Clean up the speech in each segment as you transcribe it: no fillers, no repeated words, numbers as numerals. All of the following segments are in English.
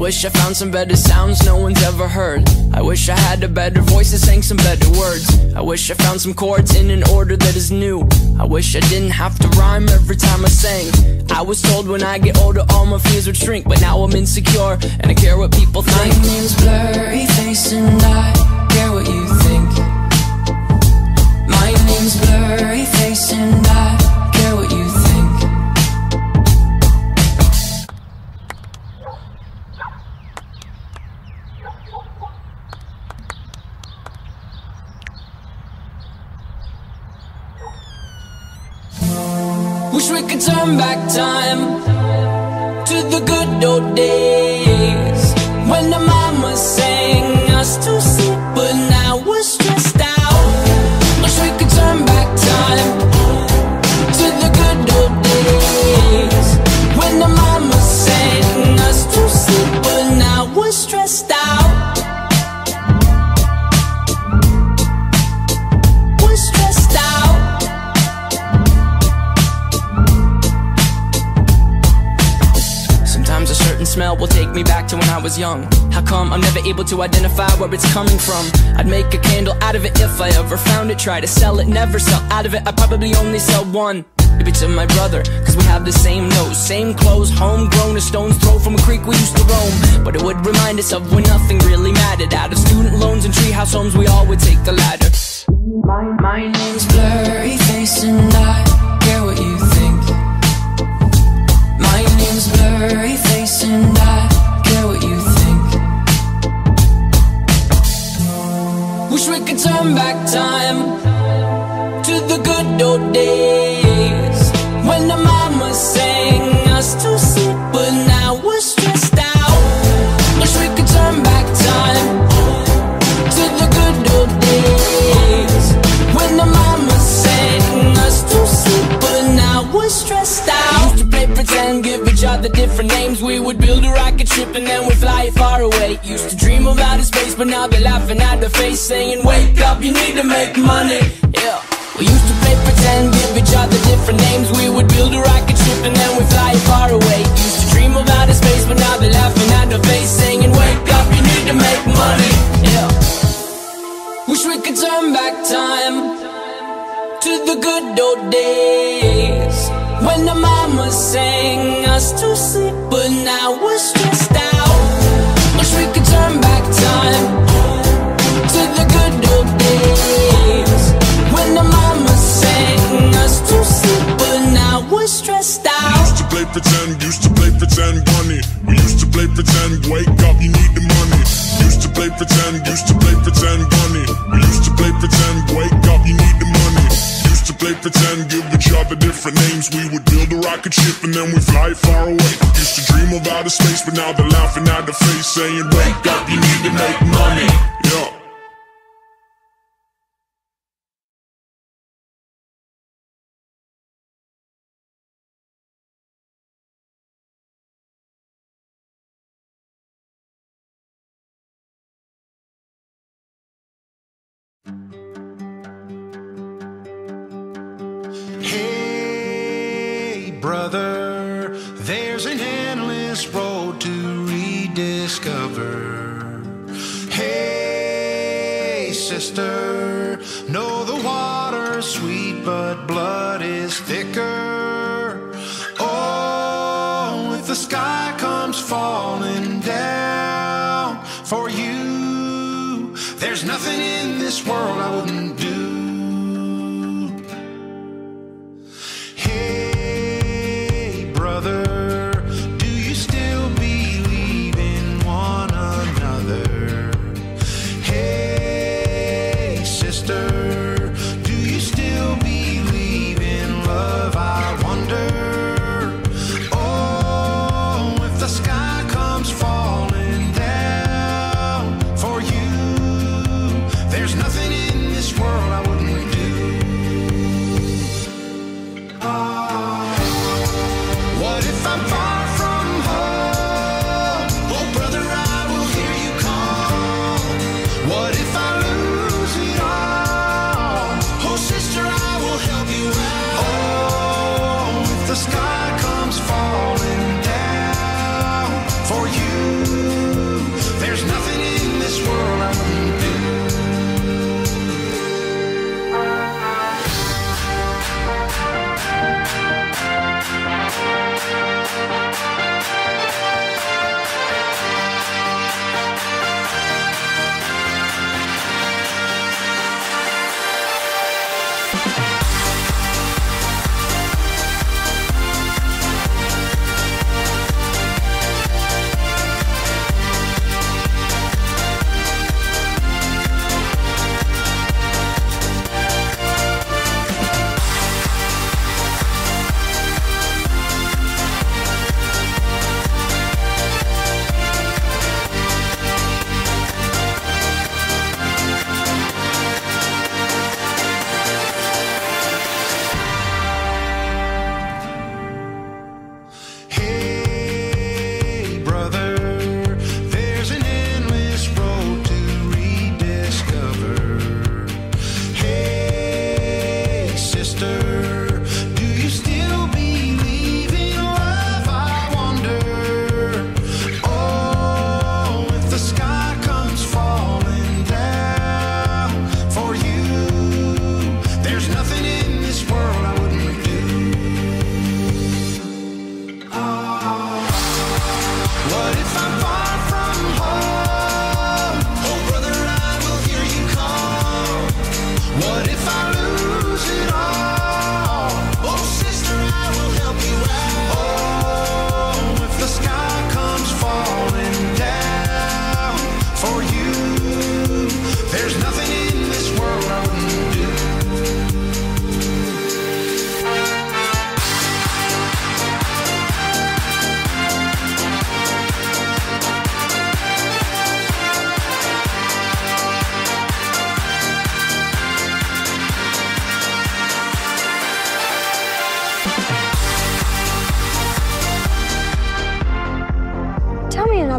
wish I found some better sounds no one's ever heard. I wish I had a better voice and sang some better words. I wish I found some chords in an order that is new. I wish I didn't have to rhyme every time I sang. I was told when I get older all my fears would shrink, but now I'm insecure and I care what people think. My name's Blurryface and I care what you think. My name's Blurryface and I care what you think. Wish we could turn back time to the good old days when the mama sang us to sleep, but now we're stressed out. Wish we could turn back time to the good old days when the mama sang us to sleep, but now we're stressed out. We're stressed out. Sometimes a certain smell will take me back to when I was young. How come I'm never able to identify where it's coming from? I'd make a candle out of it if I ever found it. Try to sell it, never sell out of it. I'd probably only sell one. Maybe to my brother, cause we have the same nose, same clothes, homegrown, a stone's throw from a creek we used to roam. But it would remind us of when nothing really mattered. Out of student loans and treehouse homes, we all would take the ladder. My name's Blurryface and I care what you think. My name's Blurryface and I care what you think. Wish we could turn back time to the good old days when the mama sang us to sleep, but now we're stressed out. Wish we could turn back time to the good old days when the mama sang us to sleep, but now we're stressed out. Used to play pretend, give each other different names. We would build a rocket ship and then we'd fly far away. Used to dream of outer space, but now they're laughing at the face, saying wake up, you need to make money. Yeah. We used to play pretend, give each other different names. We would build a rocket ship and then we'd fly far away. Used to dream of outer space, but now they're laughing at the face, saying wake up, you need to make money. Yeah. Wish we could turn back time to the good old days when the mama sang us to sleep, but now we're stressed out. Wish we could turn back time to the good old days when the mama sang us to sleep, but now we're stressed out. Used to play pretend, bunny. We used to play pretend, wake up, you need the money. Used to play pretend, bunny. We used to play pretend, wake up, you need the money. Used to play pretend, give each other different names. We would build a rocket ship and then we fly far away. Used to dream of outer space, but now they're laughing at the face, saying wake up, you need to make money. Yeah. Hey, brother, there's an endless road to rediscover. Hey, sister, know the water's sweet, but blood is thicker. Oh, if the sky comes falling down for you, there's nothing in this world I wouldn't do. Hey, brother, do you still believe in one another? Hey, sister, do you still believe in love? I wonder. Oh, if the sky comes falling down for you, there's nothing in this world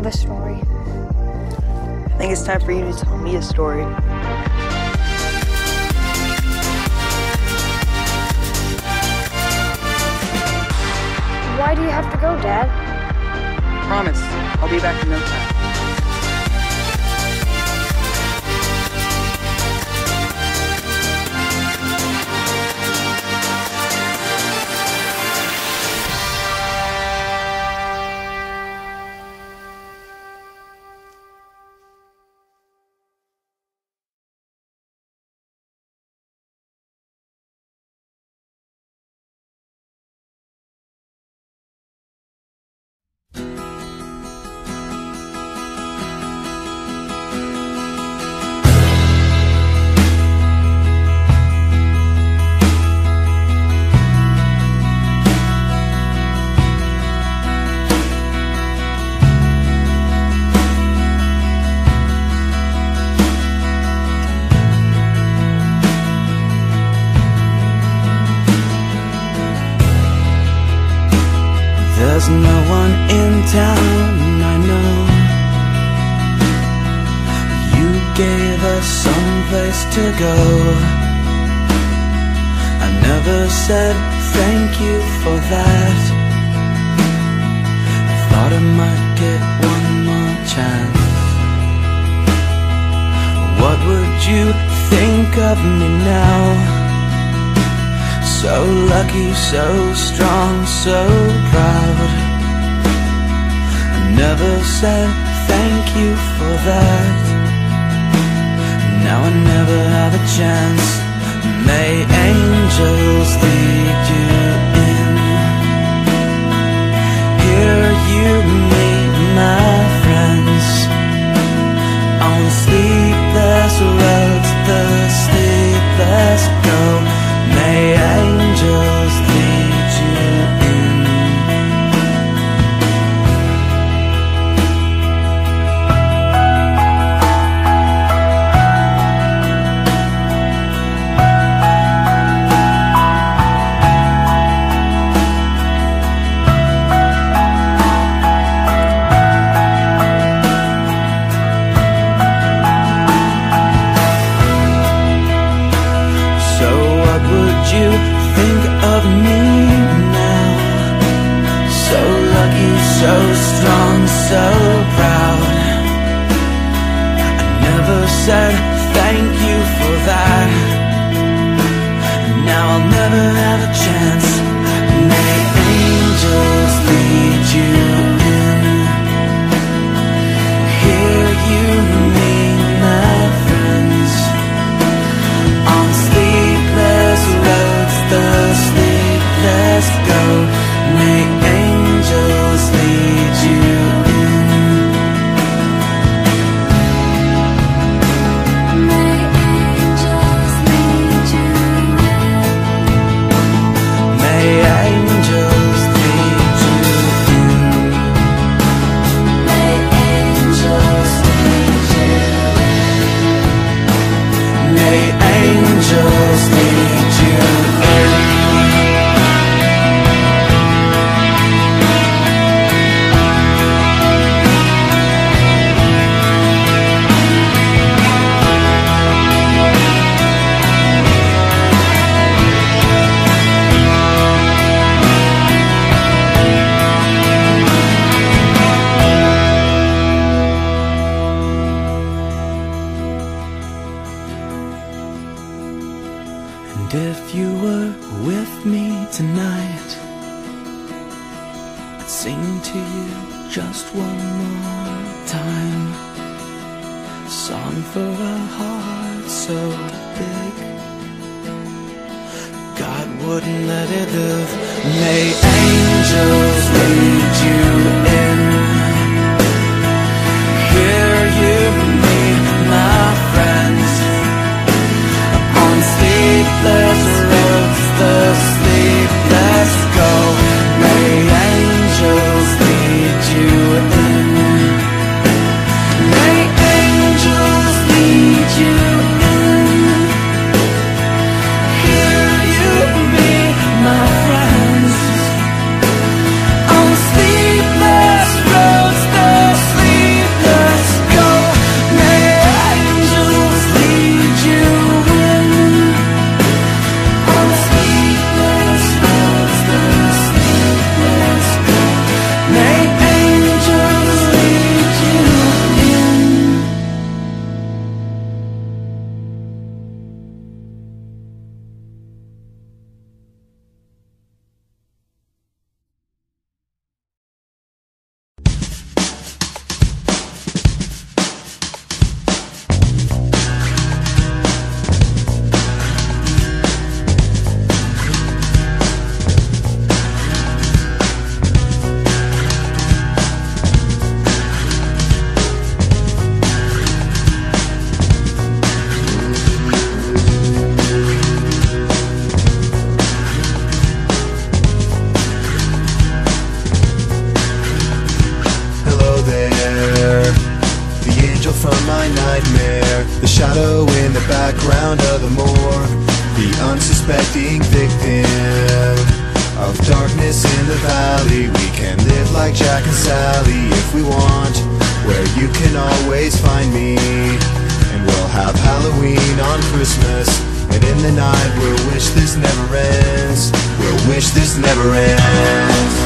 the story. I think it's time for you to tell me a story. Why do you have to go, Dad? Promise, I'll be back in no time. There's no one in town, I know. You gave us someplace to go. I never said thank you for that. I thought I might get one more chance. What would you think of me now? So lucky, so strong, so proud. I never said thank you for that. Now I never have a chance. May angels lead you in. Here you meet my friends on sleepless roads, the sleepless go. May angels lead you in. So what would you think of me now? So lucky, so strong, so proud. I never said thank you for that. Now I'll never have a chance. May angels lead you in. Here you meet my friends on sleepless roads, the sleepless go. May angels lead you in. May angels lead you in. May angels lead you in. May angels lead you in. May angels lead you in. And if you were with me tonight, I'd sing to you just one more time. A song for a heart so big God wouldn't let it live. May angels lead you in. Here you meet my friends on sleepless roads, the sleepless go. May angels lead you in. May angels lead you in. Here you meet my friends on sleepless unsuspecting victim of darkness in the valley. We can live like Jack and Sally if we want, where you can always find me. And we'll have Halloween on Christmas, and in the night we'll wish this never ends. We'll wish this never ends.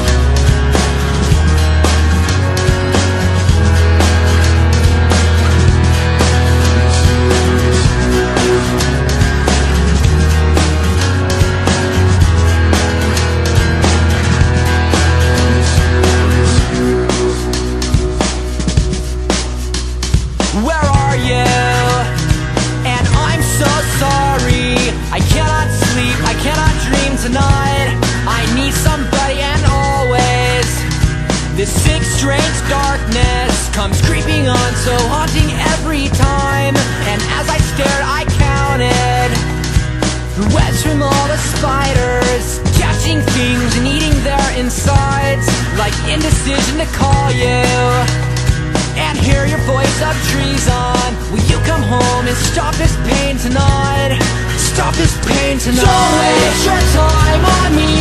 This sixth strange darkness comes creeping on, so haunting every time. And as I stared, I counted the webs from all the spiders, catching things and eating their insides, like indecision to call you and hear your voice of treason. Will you come home and stop this pain tonight? Stop this pain tonight. Don't waste your time on me.